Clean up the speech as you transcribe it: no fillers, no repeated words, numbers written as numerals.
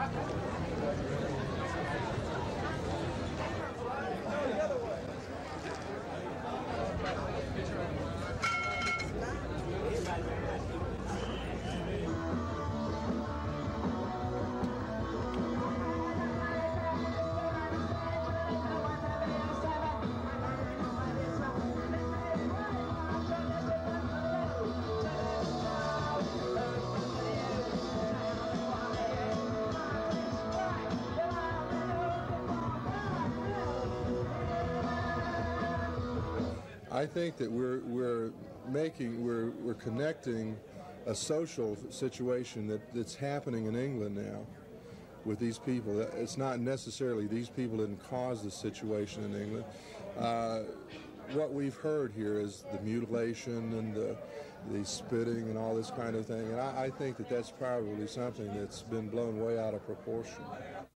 I think that we're connecting a social situation that's happening in England now with these people. It's not necessarily these people didn't cause the situation in England. What we've heard here is the mutilation and the spitting and all this kind of thing, and I think that that's probably something that's been blown way out of proportion.